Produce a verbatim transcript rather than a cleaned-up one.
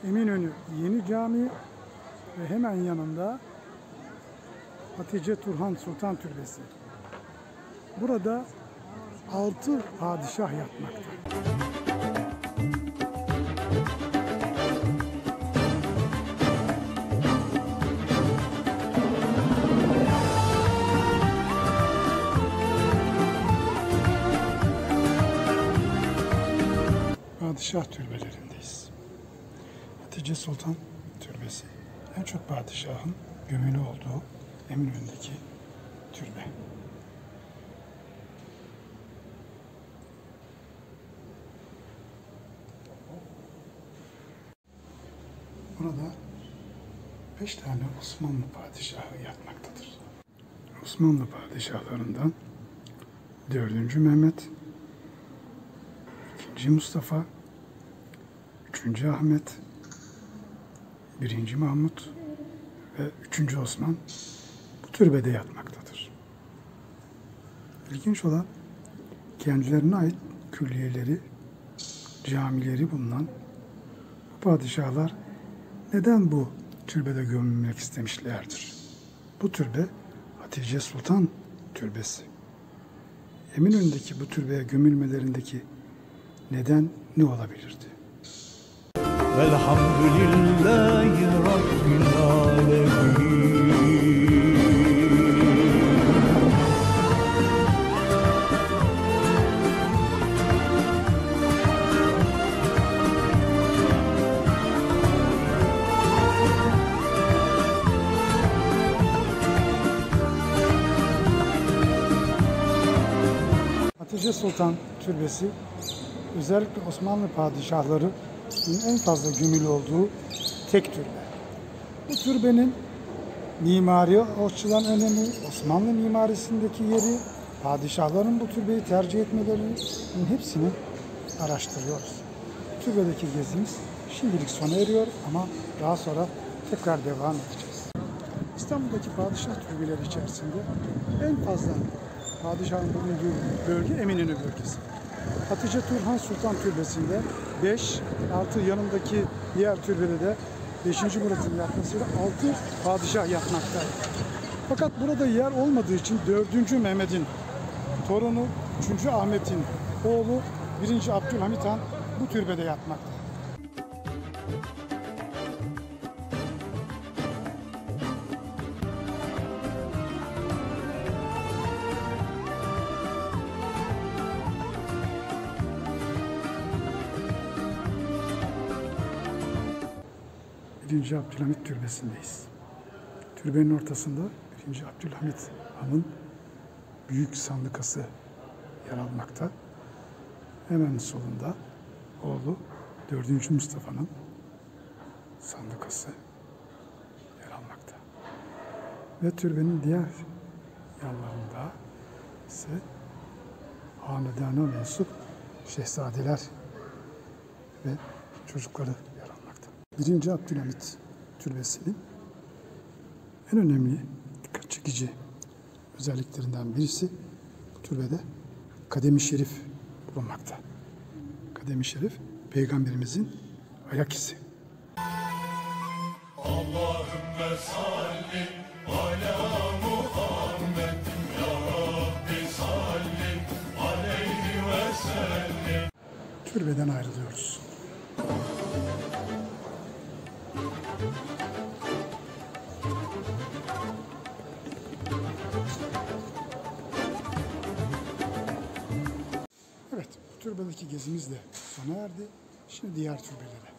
Eminönü Yeni Camii ve hemen yanında Hatice Turhan Sultan Türbesi. Burada altı padişah yatmakta. Padişah türbelerindeyiz. Hatice Sultan Türbesi. En çok padişahın gömülü olduğu Eminönü'ndeki türbe. Burada beş tane Osmanlı padişahı yatmaktadır. Osmanlı padişahlarından dördüncü Mehmet, ikinci Mustafa, üçüncü Ahmet, birinci Mahmut ve üçüncü Osman bu türbede yatmaktadır. İlginç olan kendilerine ait külliyeleri, camileri bulunan bu padişahlar neden bu türbede gömülmek istemişlerdir? Bu türbe Hatice Sultan Türbesi. Eminönü'ndeki bu türbeye gömülmelerindeki neden ne olabilirdi? Velhamdülillahi Rabbil alemin. Hatice Sultan Türbesi özellikle Osmanlı padişahları en fazla gömülü olduğu tek türbe. Bu türbenin mimari açıdan önemi, Osmanlı mimarisindeki yeri, padişahların bu türbeyi tercih etmelerinin hepsini araştırıyoruz. Türbedeki gezimiz şimdilik sona eriyor ama daha sonra tekrar devam edeceğiz. İstanbul'daki padişah türbeleri içerisinde en fazla padişahın bulunduğu bölge Eminönü bölgesi. Hatice Turhan Sultan Türbesi'nde beş, altı yanındaki diğer türbede de beşinci Murat'ın yatmasıyla altı padişah yatmaktaydı. Fakat burada yer olmadığı için dördüncü Mehmet'in torunu üçüncü Ahmet'in oğlu birinci Abdülhamit Han bu türbede yatmakta. birinci Abdülhamit Türbesi'ndeyiz. Türbenin ortasında birinci Abdülhamit Han'ın büyük sandıkası yer almakta. Hemen solunda oğlu dördüncü Mustafa'nın sandıkası yer almakta. Ve türbenin diğer yanlarında ise hanedana mensup şehzadeler ve çocukları yer almakta. birinci Abdülhamit Türbesi'nin en önemli dikkat çekici özelliklerinden birisi bu türbede Kadem-i Şerif bulunmakta. Kadem-i Şerif Peygamberimizin ayak izi. Allahümme salli ala Muhammed ya Rabbi salli aleyhi ve sellem. Türbeden ayrılıyoruz. Evet, bu türbedeki gezimiz de sona erdi. Şimdi diğer türbelere.